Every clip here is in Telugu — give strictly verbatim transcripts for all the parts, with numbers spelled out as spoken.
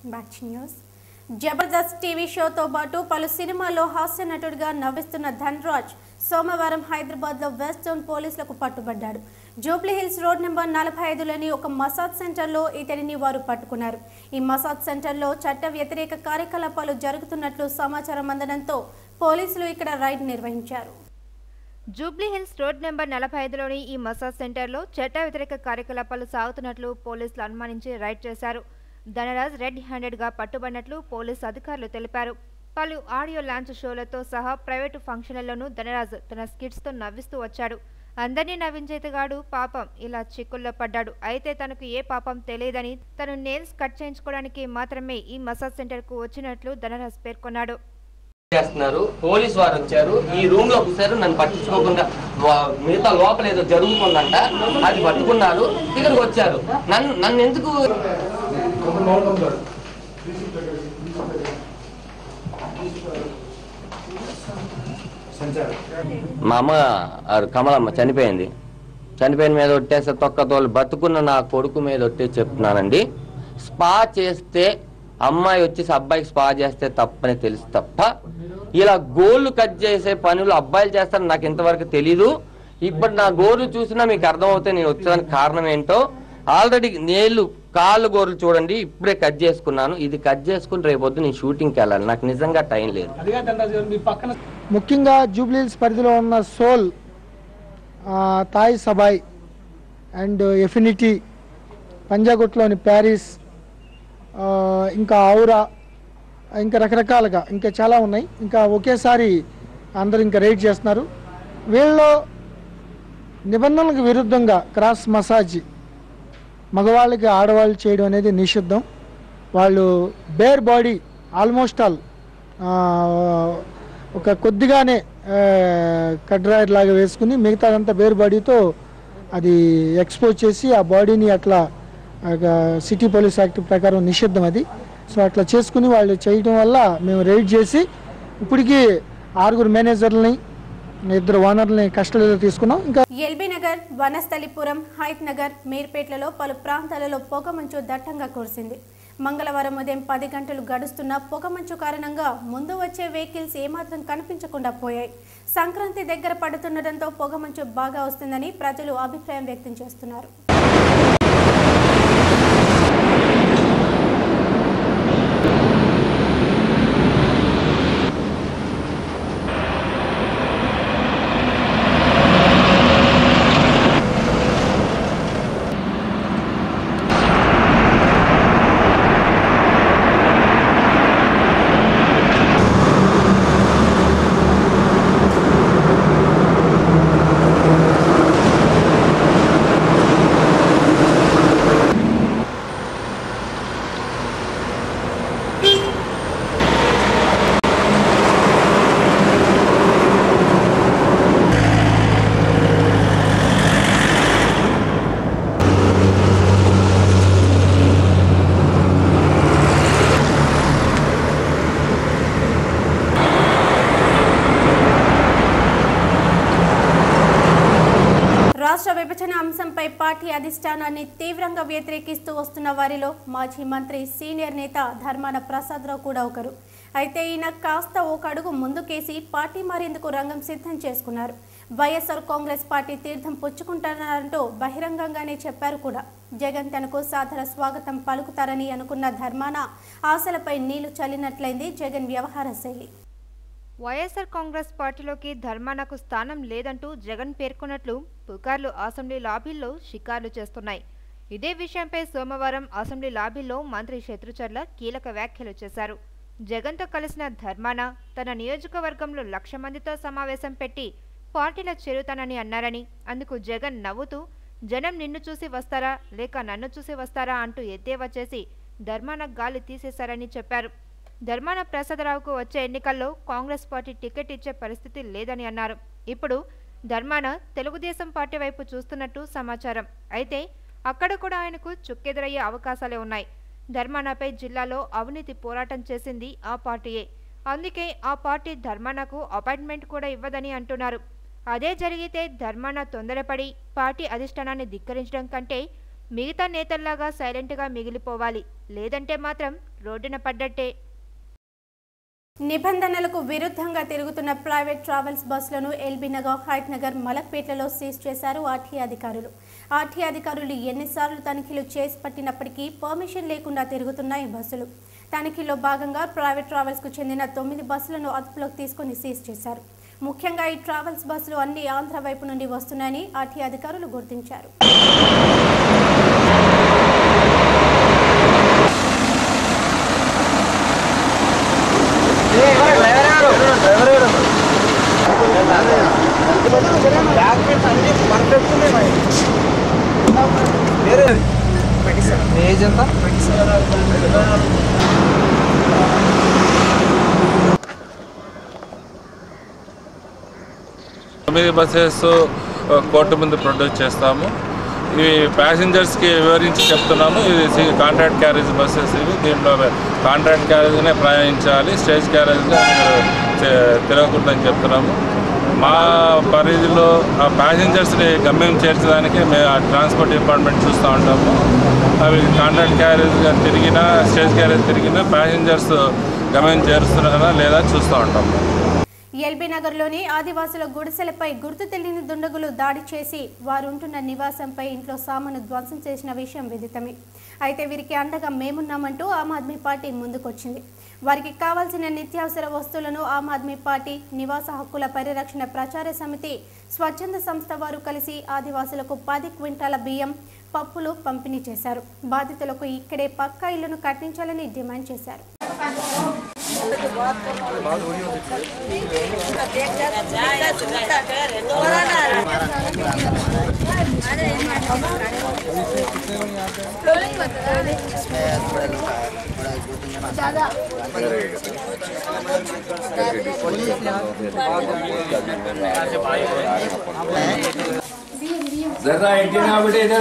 బ్యాక్ న్యూస్ జబర్దస్త్ టీవీ షోతో పాటు పలు సినిమాల్లో హాస్య నటుడిగా నవ్విస్తున్న ధనరాజ్ సోమవారం హైదరాబాద్లో వెస్ట్ జోన్ పోలీసులకు పట్టుబడ్డాడు. జూబ్లీ హిల్స్ రోడ్ నెంబర్ నలభై ఐదులోని ఒక మసాజ్ సెంటర్లో ఇతడిని వారు పట్టుకున్నారు. ఈ మసాజ్ సెంటర్లో చట్ట వ్యతిరేక కార్యకలాపాలు జరుగుతున్నట్లు సమాచారం అందడంతో పోలీసులు ఇక్కడ రైడ్ నిర్వహించారు. జూబ్లీ హిల్స్ రోడ్ నెంబర్ నలభై ఐదులోని ఈ మసాజ్ సెంటర్లో చట్ట వ్యతిరేక కార్యకలాపాలు సాగుతున్నట్లు పోలీసులు అనుమానించి రైడ్ చేశారు. ధనరాజ్ రెడ్ హ్యాండెడ్గా పట్టుబడినట్లు పోలీసు అధికారులు తెలిపారు. పలు ఆడియో లాంచ్ షోలతో సహా ప్రైవేటు ఫంక్షన్లలోనూ ధనరాజ్ తన స్కిట్స్తో నవ్విస్తూ వచ్చాడు. అందరినీ నవ్వించేతగాడు పాపం ఇలా చిక్కుల్లో పడ్డాడు. అయితే తనకు ఏ పాపం తెలియదని తను నెయిల్స్ కట్ చేయించుకోవడానికి మాత్రమే ఈ మసాజ్ సెంటర్కు వచ్చినట్లు ధనరాజ్ పేర్కొన్నాడు. చేస్తున్నారు పోలీసు వారు వచ్చారు, ఈ రూమ్ లోకి వచ్చారు, నన్ను పట్టించుకోకుండా మిగతా లోపల ఏదో జరుగుతుందంట అది పట్టుకున్నారు, ఇక్కడికి వచ్చారు. నన్ను నన్ను ఎందుకు మా అమ్మ కమలమ్మ చనిపోయింది, చనిపోయిన మీద ఒట్టేస్తే తొక్కతోలు బతుకున్న నా కొడుకు మీద ఒట్టే చెప్తున్నానండి. స్పా చేస్తే అమ్మాయి వచ్చేసి అబ్బాయికి స్పా చేస్తే తప్పని తెలుసు తప్ప ఇలా గోళ్ళు కట్ చేసే పనులు అబ్బాయిలు చేస్తారని నాకు ఇంతవరకు తెలీదు. ఇప్పుడు నా గోర్లు చూసినా మీకు అర్థమవుతాయి నేను వచ్చేదానికి కారణం ఏంటో. ఆల్రెడీ నేళ్ళు కాళ్ళు గోర్లు చూడండి, ఇప్పుడే కట్ చేసుకున్నాను. ఇది కట్ చేసుకుని రేపొద్దు నేను షూటింగ్కి వెళ్ళాలి, నాకు నిజంగా టైం లేదు. ముఖ్యంగా జూబ్లీ హిల్స్ పరిధిలో ఉన్న Soul, Thai Sabai and Affinity, పంజాగుట్లోని ప్యారిస్, ఇంకా ఔరా, ఇంకా రకరకాలుగా ఇంకా చాలా ఉన్నాయి. ఇంకా ఒకేసారి అందరూ ఇంకా రైడ్ చేస్తున్నారు. వీళ్ళలో నిబంధనలకు విరుద్ధంగా క్రాస్ మసాజ్ మగవాళ్ళకి ఆడవాళ్ళు చేయడం అనేది నిషిద్ధం. వాళ్ళు బేర్ బాడీ ఆల్మోస్ట్ ఆల్ ఒక కొద్దిగానే కడ్రాయర్ లాగా వేసుకుని మిగతాదంతా బేర్ బాడీతో అది ఎక్స్పోజ్ చేసి ఆ బాడీని అట్లా సిటీ పోలీస్ యాక్ట్ ప్రకారం నిషిద్ధం అది. సో అట్లా చేసుకుని వాళ్ళు చేయడం వల్ల మేము రైడ్ చేసి ఇప్పటికీ ఆరుగురు మేనేజర్లని ఇద్దరు ఓనర్లని కస్టడీలో తీసుకున్నాం. ఇంకా ఎల్బీ నగర్, వనస్థలిపురం, హైత్ నగర్, మీర్పేట్లలో పలు ప్రాంతాలలో పొగమంచు దట్టంగా కురిసింది. మంగళవారం ఉదయం పది గంటలు గడుస్తున్న పొగమంచు కారణంగా ముందు వచ్చే వెహికల్స్ ఏమాత్రం కనిపించకుండా పోయాయి. సంక్రాంతి దగ్గర పడుతుండటంతో పొగమంచు బాగా వస్తుందని ప్రజలు అభిప్రాయం వ్యక్తం చేస్తున్నారు. రాష్ట్ర విభజన అంశంపై పార్టీ అధిష్టానాన్ని తీవ్రంగా వ్యతిరేకిస్తూ వస్తున్న వారిలో మాజీ మంత్రి సీనియర్ నేత ధర్మాన ప్రసాదరావు కూడా ఒకరు. అయితే ఈయన కాస్త ఒక అడుగు ముందుకేసి పార్టీ మారేందుకు రంగం సిద్ధం చేసుకున్నారు. వైఎస్ఆర్ కాంగ్రెస్ పార్టీ తీర్థం పుచ్చుకుంటారంటూ బహిరంగంగానే చెప్పారు కూడా. జగన్ తనకు సాదర స్వాగతం పలుకుతారని అనుకున్న ధర్మాన ఆశలపై నీళ్లు చల్లినట్లయింది జగన్ వ్యవహార శైలి. వైఎస్ఆర్ కాంగ్రెస్ పార్టీలోకి ధర్మానకు స్థానం లేదంటూ జగన్ పేర్కొన్నట్లు పుకార్లు అసెంబ్లీ లాబీల్లో షికార్లు చేస్తున్నాయి. ఇదే విషయంపై సోమవారం అసెంబ్లీ లాబీల్లో మంత్రి శత్రుచర్ల కీలక వ్యాఖ్యలు చేశారు. జగన్తో కలిసిన ధర్మాన తన నియోజకవర్గంలో లక్ష మందితో సమావేశం పెట్టి పార్టీలో చేరుతానని అన్నారని, అందుకు జగన్ నవ్వుతూ జనం నిన్ను చూసి వస్తారా లేక నన్ను చూసి వస్తారా అంటూ ఎద్దేవా చేసి ధర్మాన గాలి తీసేశారని చెప్పారు. ధర్మాన ప్రసాదరావుకు వచ్చే ఎన్నికల్లో కాంగ్రెస్ పార్టీ టికెట్ ఇచ్చే పరిస్థితి లేదని అన్నారు. ఇప్పుడు ధర్మాన తెలుగుదేశం పార్టీ వైపు చూస్తున్నట్టు సమాచారం. అయితే అక్కడ కూడా ఆయనకు చుక్కెదురయ్యే అవకాశాలే ఉన్నాయి. ధర్మానపై జిల్లాలో అవినీతి పోరాటం చేసింది ఆ పార్టీయే. అందుకే ఆ పార్టీ ధర్మానకు అపాయింట్మెంట్ కూడా ఇవ్వదని అంటున్నారు. అదే జరిగితే ధర్మాన తొందరపడి పార్టీ అధిష్టానాన్ని ధిక్కరించడం కంటే మిగతా నేతల్లాగా సైలెంట్గా మిగిలిపోవాలి. లేదంటే మాత్రం రోడ్డున పడ్డట్టే. నిబంధనలకు విరుద్ధంగా తిరుగుతున్న ప్రైవేట్ ట్రావెల్స్ బస్సులను ఎల్బీనగర్, హైట్ నగర్, మలక్పేటలో సీజ్ చేశారు ఆర్టీఏ అధికారులు. ఆర్టీఏ అధికారులు ఎన్నిసార్లు తనిఖీలు చేసి పట్టినప్పటికీ పర్మిషన్ లేకుండా తిరుగుతున్నాయి బస్సులు. తనిఖీలో భాగంగా ప్రైవేట్ ట్రావెల్స్కు చెందిన తొమ్మిది బస్సులను అదుపులోకి తీసుకుని సీజ్ చేశారు. ముఖ్యంగా ఈ ట్రావెల్స్ బస్సులు అన్ని ఆంధ్ర వైపు నుండి వస్తున్నాయని ఆర్టీఏ అధికారులు గుర్తించారు. తొమ్మిది బస్సెస్ కోర్టు ముందు ప్రొడ్యూస్ చేస్తాము. ఇవి ప్యాసింజర్స్కి వివరించి చెప్తున్నాము. ఇది కాంట్రాక్ట్ క్యారేజ్ బస్సెస్. ఇవి దీంట్లో కాంట్రాక్ట్ క్యారేజ్నే ప్రయాణించాలి, స్టేజ్ క్యారేజ్గా మీరు తిరగకూడదని చెప్తున్నాము. మా పరిధిలో ఆ ప్యాసింజర్స్ని గమ్యం చేర్చడానికి మేము ట్రాన్స్పోర్ట్ డిపార్ట్మెంట్ చూస్తూ ఉంటాము. అవి కాంట్రాక్ట్ క్యారేజ్గా తిరిగినా, స్టేజ్ క్యారేజ్ తిరిగినా ప్యాసింజర్స్ గమ్యం చేరుస్తున్నారా లేదా చూస్తూ ఉంటాము. ఎల్బీ నగర్లోని ఆదివాసుల గుడిసెలపై గుర్తు తెలియని దుండగులు దాడి చేసి వారు ఉంటున్న నివాసంపై ఇంట్లో సామాను ధ్వంసం చేసిన విషయం విదితమే. అయితే వీరికి అండగా మేమున్నామంటూ ఆమ్ ఆద్మీ పార్టీ ముందుకొచ్చింది. వారికి కావాల్సిన నిత్యావసర వస్తువులను ఆమ్ ఆద్మీ పార్టీ, నివాస హక్కుల పరిరక్షణ ప్రచార సమితి, స్వచ్ఛంద సంస్థ వారు కలిసి ఆదివాసులకు పది క్వింటాల బియ్యం, పప్పులు పంపిణీ చేశారు. బాధితులకు ఇక్కడే పక్కా ఇళ్లను కట్టించాలని డిమాండ్ చేశారు. जरा एंटीना बेटे इधर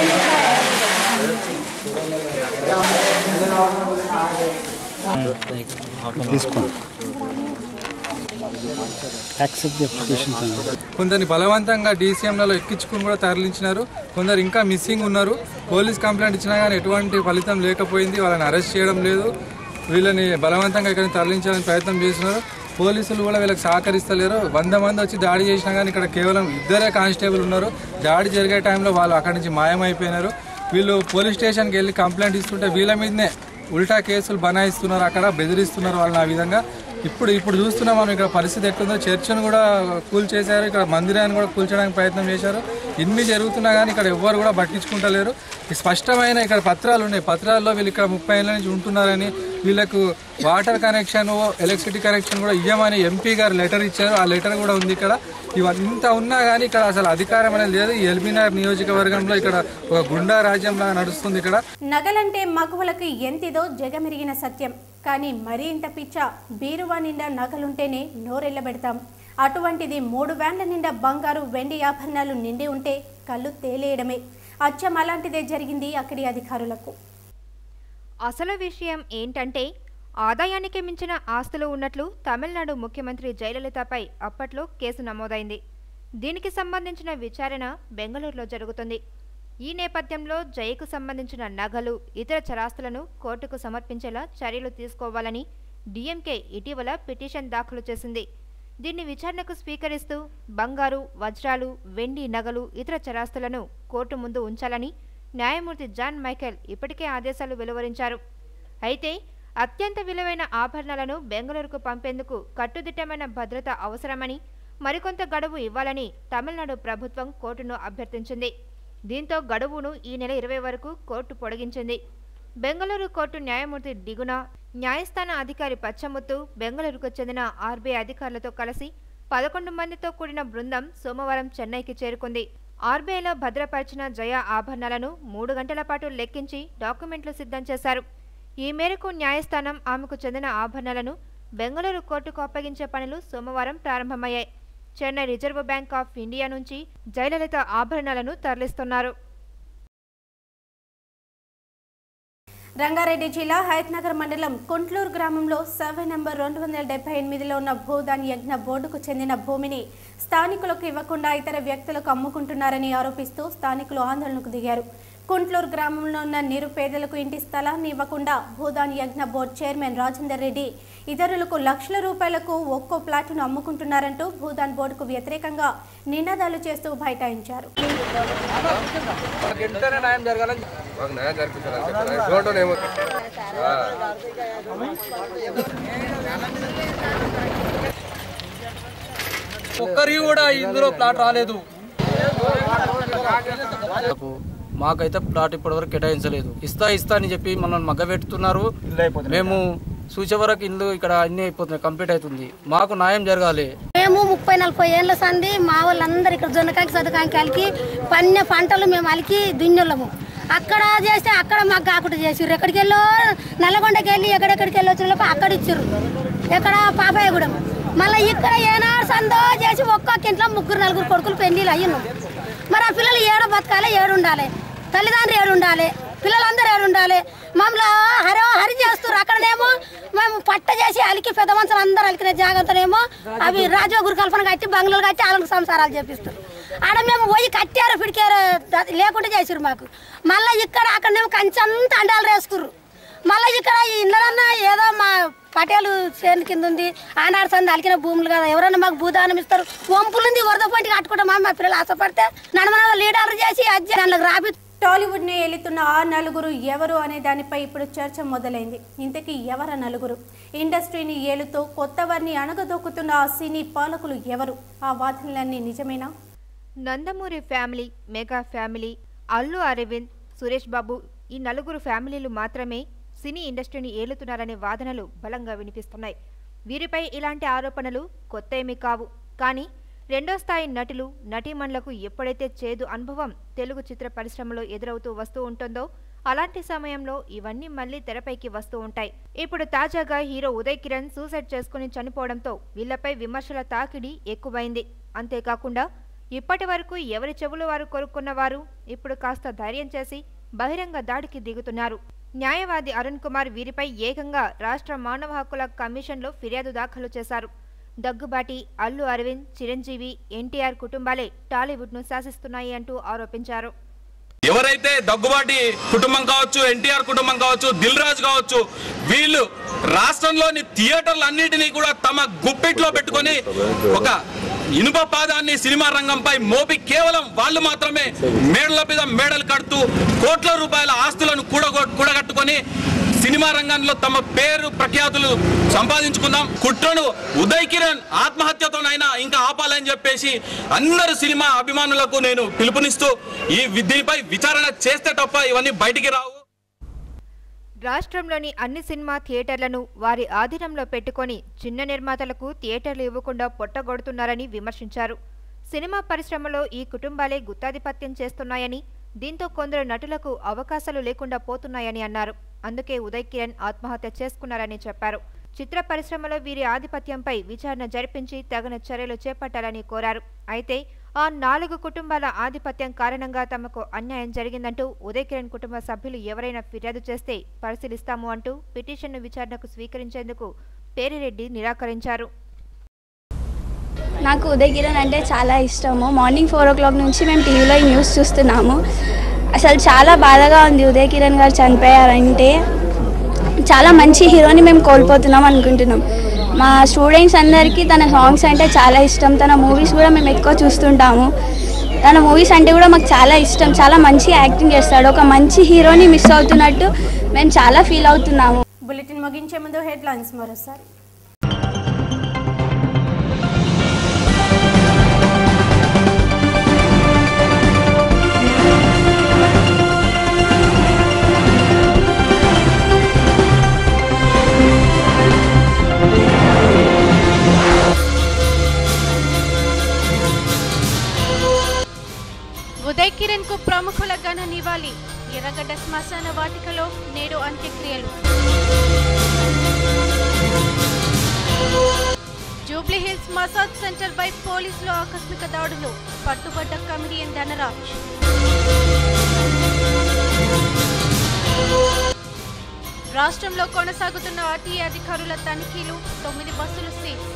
కొందరిని బలవంతంగా డీసీఎంలలో ఎక్కించుకుని కూడా తరలించినారు. కొందరు ఇంకా మిస్సింగ్ ఉన్నారు. పోలీస్ కంప్లైంట్ ఇచ్చినా కానీ ఎటువంటి ఫలితం లేకపోయింది. వాళ్ళని అరెస్ట్ చేయడం లేదు. వీళ్ళని బలవంతంగా ఇక్కడ తరలించాలని ప్రయత్నం చేస్తున్నారు. పోలీసులు కూడా వీళ్ళకి సహకరిస్తలేరు. వంద మంది వచ్చి దాడి చేసినా కానీ ఇక్కడ కేవలం ఇద్దరే కానిస్టేబుల్ ఉన్నారు. దాడి జరిగే టైంలో వాళ్ళు అక్కడి నుంచి మాయమైపోయినారు. వీళ్ళు పోలీస్ స్టేషన్కి వెళ్ళి కంప్లైంట్ ఇస్తుంటే వీళ్ళ మీదనే ఉల్టా కేసులు బనాయిస్తున్నారు, అక్కడ బెదిరిస్తున్నారు వాళ్ళని. ఆ విధంగా ఇప్పుడు ఇప్పుడు చూస్తున్నాం మనం ఇక్కడ పరిస్థితి ఎట్లుందో. చర్చను కూడా కూల్చేశారు, ఇక్కడ మందిరాన్ని కూడా కూల్చడానికి ప్రయత్నం చేశారు. ఇన్ని జరుగుతున్నా కానీ ఇక్కడ ఎవ్వరు కూడా పట్టించుకుంటలేరు. స్పష్టమైన ఇక్కడ పత్రాలు ఉన్నాయి. పత్రాల్లో వీళ్ళు ఇక్కడ ముప్పై ఏళ్ళ నుంచి ఉంటున్నారని, వీళ్ళకు వాటర్ కనెక్షన్, ఎలక్ట్రిసిటీ కనెక్షన్ కూడా ఇవ్వమని ఎంపీ గారు లెటర్ ఇచ్చారు. ఆ లెటర్ కూడా ఉంది ఇక్కడ. ఇవన్నీ ఇంత ఉన్నా కానీ ఇక్కడ అసలు అధికారం అనేది లేదు. ఈ ఎల్బీనగర్ నియోజకవర్గంలో ఇక్కడ ఒక గుండా రాజ్యంలా నడుస్తుంది. ఇక్కడ నగలంటే మగువలకు ఎంతిదో జగమెరిగిన సత్యం. కానీ మరీ ఇంత పిచ్చ బీరువా నిండా నగలుంటేనే నోరెళ్ళబెడతాం. అటువంటిది మూడు వ్యాన్ల నిండా బంగారు, వెండి ఆభరణాలు నిండి ఉంటే కళ్ళు తేలేయడమే. అచ్చం అలాంటిదే జరిగింది అక్కడి అధికారులకు. అసలు విషయం ఏంటంటే, ఆదాయానికి మించిన ఆస్తులు ఉన్నట్లు తమిళనాడు ముఖ్యమంత్రి జయలలితపై అప్పట్లో కేసు నమోదైంది. దీనికి సంబంధించిన విచారణ బెంగళూరులో జరుగుతుంది. ఈ నేపథ్యంలో జయకు సంబంధించిన నగలు, ఇతర చరాస్తులను కోర్టుకు సమర్పించేలా చర్యలు తీసుకోవాలని డీఎంకే ఇటీవల పిటిషన్ దాఖలు చేసింది. దీన్ని విచారణకు స్వీకరిస్తూ బంగారు, వజ్రాలు, వెండి నగలు, ఇతర చరాస్తులను కోర్టు ముందు ఉంచాలని న్యాయమూర్తి జాన్ మైఖేల్ ఇప్పటికే ఆదేశాలు వెలువరించారు. అయితే అత్యంత విలువైన ఆభరణాలను బెంగళూరుకు పంపేందుకు కట్టుదిట్టమైన భద్రత అవసరమని, మరికొంత గడువు ఇవ్వాలని తమిళనాడు ప్రభుత్వం కోర్టును అభ్యర్థించింది. దీంతో గడువును ఈ నెల ఇరవై వరకు కోర్టు పొడిగించింది. బెంగళూరు కోర్టు న్యాయమూర్తి డిగున, న్యాయస్థాన అధికారి పచ్చముత్తు, బెంగళూరుకు చెందిన ఆర్బీఐ అధికారులతో కలిసి పదకొండు మందితో కూడిన బృందం సోమవారం చెన్నైకి చేరుకుంది. ఆర్బీఐలో భద్రపరిచిన జయ ఆభరణాలను మూడు గంటల పాటు లెక్కించి డాక్యుమెంట్లు సిద్ధం చేశారు. ఈ మేరకు న్యాయస్థానం ఆమెకు చెందిన ఆభరణాలను బెంగళూరు కోర్టుకు అప్పగించే పనులు సోమవారం ప్రారంభమయ్యాయి. Chennai Reserve Bank of India నుంచి జయలలిత ఆభరణాలను తరలిస్తున్నారు. రంగారెడ్డి జిల్లా హయత్నగర్ మండలం కుంట్లూరు గ్రామంలో సర్వే నంబర్ రెండు వందల డెబ్బై ఎనిమిదిలో ఉన్న భూదాన్ యజ్ఞ బోర్డుకు చెందిన భూమిని స్థానికులకు ఇవ్వకుండా ఇతర వ్యక్తులకు అమ్ముకుంటున్నారని ఆరోపిస్తూ స్థానికులు ఆందోళనకు దిగారు. కుంట్లూరు గ్రామంలో ఉన్న నిరుపేదలకు ఇంటి స్థలాన్ని ఇవ్వకుండా భూదాన్ యజ్ఞ బోర్డు చైర్మన్ రాజేందర్ రెడ్డి ఇతరులకు లక్షల రూపాయలకు ఒక్కో ప్లాట్ను అమ్ముకుంటున్నారంటూ భూదాన్ బోర్డుకు వ్యతిరేకంగా నినాదాలు చేస్తూ బైఠాయించారు. ఒక్కరి కూడా ఇందులో ప్లాట్ రాలేదు. మాకైతే ప్లాట్ ఇప్పటివరకు కేటాయించలేదు. ఇస్తా ఇస్తా అని చెప్పి మనల్ని మగ్గబెట్టుతున్నారు. మేము చూసే వరకు ఇల్లు ఇక్కడ అన్ని అయిపోతున్నాయి, కంప్లీట్ అవుతుంది. మాకు న్యాయం జరగాలి. మేము ముప్పై నలభై ఏళ్ళ సంది మా వాళ్ళందరూ ఇక్కడ జొన్నకాయకి సదుకాయకి పన్నె పంటలు మేము అలికి దున్నెళ్ళము. అక్కడ చేస్తే అక్కడ మాకు కాకుండా చేసిర్రు. ఎక్కడికి వెళ్ళో నల్లగొండకి వెళ్ళి ఎక్కడెక్కడికి వెళ్ళి వచ్చిన అక్కడ ఇచ్చిర్రు. ఎక్కడ పాపాయగూడెం. మళ్ళీ ఇక్కడ ఏనాడు సందో చేసి ఒక్కొక్క ఇంట్లో ముగ్గురు నలుగురు కొడుకులు పెళ్లిళ్ళు అయ్యినాం. మరి ఆ పిల్లలు ఏడు బతకాలి, ఏడు ఉండాలి, తల్లిదండ్రులు ఏడు ఉండాలి, పిల్లలందరూ ఏడు ఉండాలి. మమ్మల్ని హరి హరి చేస్తారు. అక్కడనేమో మేము పట్ట చేసి అలికి పెద్ద మనుషులు అందరూ అలికిన జాగ్రత్తనేమో అవి రాజో గురు కల్పన కట్టి బంగ్లాలు కట్టి వాళ్ళకి సంసారాలు చేపిస్తారు. ఆడ మేము పోయి కట్టారు పిడికారు లేకుండా చేసారు మాకు. మళ్ళీ ఇక్కడ అక్కడనేమో కంచంతా అండాలు వేసుకుర్రు. మళ్ళీ ఇక్కడ ఇళ్ళన్నా ఏదో మా పటేలు చేను కింద ఉంది, ఆనాడు సంది అలికిన భూములు కదా, ఎవరైనా మాకు భూదానం ఇస్తారు. వంపులుంది వరద పంటి కట్టుకుంటాం. మా పిల్లలు ఆశపడితే నడమన లీడర్లు చేసి అజ్జి దానికి రాబి టాలీవుడ్ని ఏలుతున్న ఆ నలుగురు ఎవరు అనే దానిపై ఇప్పుడు చర్చ మొదలైంది. ఇంతకీ ఎవర నలుగురు? ఇండస్ట్రీని ఏలుతూ కొత్తవారిని అణగదొక్కుతున్న ఆ సినీ పాలకులు ఎవరు? ఆ వాదనలన్నీ నిజమేనా? Nandamuri family, mega family, Allu Aravind, Suresh Babu ఈ నలుగురు ఫ్యామిలీలు మాత్రమే సినీ ఇండస్ట్రీని ఏలుతున్నారనే వాదనలు బలంగా వినిపిస్తున్నాయి. వీరిపై ఇలాంటి ఆరోపణలు కొత్త ఏమీ కావు. కానీ రెండో స్థాయి నటులు, నటీమణులకు ఎప్పుడైతే చేదు అనుభవం తెలుగు చిత్ర పరిశ్రమలో ఎదురవుతూ వస్తూ ఉంటుందో అలాంటి సమయంలో ఇవన్నీ మళ్లీ తెరపైకి వస్తూ ఉంటాయి. ఇప్పుడు తాజాగా హీరో ఉదయ్ కిరణ్ సూసైడ్ చేసుకుని చనిపోవడంతో వీళ్లపై విమర్శల తాకిడి ఎక్కువైంది. అంతేకాకుండా ఇప్పటి వరకు ఎవరి చెవులు వారు కొరుక్కున్న వారు ఇప్పుడు కాస్త ధైర్యం చేసి బహిరంగ దాడికి దిగుతున్నారు. న్యాయవాది అరుణ్ కుమార్ వీరిపై ఏకంగా రాష్ట్ర మానవ హక్కుల కమిషన్లో ఫిర్యాదు దాఖలు చేశారు. దగ్గుబాటి, అల్లు అరవింద్, చిరంజీవి, ఎన్టీఆర్ కుటుంబాలే టాలీవుడ్ను శాసిస్తున్నాయి అంటూ ఆరోపించారు. ఎవరైతే దగ్గుబాటి కుటుంబం కావచ్చు, ఎన్టీఆర్ కుటుంబం కావచ్చు, దిల్ రాజు కావచ్చు, వీళ్ళు రాష్ట్రంలోని థియేటర్లన్నిటినీ కూడా తమ గుప్పిట్లో పెట్టుకొని ఒక ఇనుప పాదాన్ని సినిమా రంగంపై మోపి కేవలం వాళ్ళు మాత్రమే మేడల మీద మేడలు కడుతూ కోట్ల రూపాయల ఆస్తులను కూడగట్టుకొని సినిమా రంగంలో తమ పేరు ప్రఖ్యాతులు సంపాదించుకుందాం. కుట్రను ఉదయ్ కిరణ్ ఆత్మహత్యతోనైనా ఇంకా ఆపాలని చెప్పేసి అందరు సినిమా అభిమానులకు నేను పిలుపునిస్తూ ఈ దీనిపై విచారణ చేస్తే తప్ప ఇవన్నీ బయటికి రావు. రాష్ట్రంలోని అన్ని సినిమా థియేటర్లను వారి ఆధీనంలో పెట్టుకొని చిన్న నిర్మాతలకు థియేటర్లు ఇవ్వకుండా పొట్టగొడుతున్నారని విమర్శించారు. సినిమా పరిశ్రమలో ఈ కుటుంబాలే గుత్తాధిపత్యం చేస్తున్నాయని, దీంతో కొందరు నటులకు అవకాశాలు లేకుండా పోతున్నాయని అన్నారు. అందుకే ఉదయ్ కిరణ్ ఆత్మహత్య చేసుకున్నారని చెప్పారు. చిత్ర పరిశ్రమలో వీరి ఆధిపత్యంపై విచారణ జరిపించి తగిన చర్యలు చేపట్టాలని కోరారు. అయితే ఆ నాలుగు కుటుంబాల ఆధిపత్యం కారణంగా తమకు అన్యాయం జరిగిందంటూ ఉదయ్ కిరణ్ కుటుంబ సభ్యులు ఎవరైనా ఫిర్యాదు చేస్తే పరిశీలిస్తాము అంటూ పిటిషన్ను విచారణకు స్వీకరించేందుకు పేరిరెడ్డి నిరాకరించారు. నాకు ఉదయ్ కిరణ్ అంటే చాలా ఇష్టము. మార్నింగ్ ఫోర్ ఓ క్లాక్ నుంచి మేము టీవీలో ఈ న్యూస్ చూస్తున్నాము. అసలు చాలా బాధగా ఉంది. ఉదయ్ కిరణ్ గారు చనిపోయారంటే చాలా మంచి హీరోని మేము కోల్పోతున్నాం అనుకుంటున్నాం. మా స్టూడెంట్స్ అందరికీ తన సాంగ్స్ అంటే చాలా ఇష్టం. తన మూవీస్ కూడా మేము ఎక్కువ చూస్తుంటాము. తన మూవీస్ అంటే కూడా మాకు చాలా ఇష్టం. చాలా మంచి యాక్టింగ్ చేస్తాడు. ఒక మంచి హీరోని మిస్ అవుతున్నట్టు మేము చాలా ఫీల్ అవుతున్నాము. బులెటిన్ ముగించే ముందు హెడ్లైన్స్ మరోసారి. ఉదయ్ కిరణ్ కు ప్రముఖుల ఘన నివాళి. ఎర్రగడ్డ శ్మశాన వాటికలో నేడు అంత్యక్రియలు. జూబ్లీ హిల్స్ మసాజ్ సెంటర్ పై పోలీసులు ఆకస్మిక దాడులు. పట్టుబడ్డ కమిడియన్ ధనరాజ్. రాష్ట్రంలో కొనసాగుతున్న ఆర్టీఏ అధికారుల తనిఖీలు. తొమ్మిది బస్సులు సీజ్.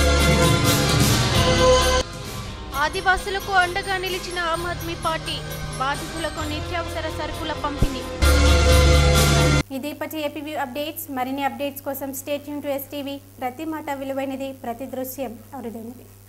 ఆదివాసులకు అండగా నిలిచిన ఆమ్ ఆద్మీ పార్టీ. బాధితులకు నిత్యావసర సరుకుల పంపిణీ. ఇది ఇప్పటి ఏపీవీ అప్డేట్స్. మరిన్ని అప్డేట్స్ కోసం స్టే ట్యూన్ టు ఎస్టీవీ. ప్రతి మాట విలువైనది, ప్రతి దృశ్యం అరుదైనది.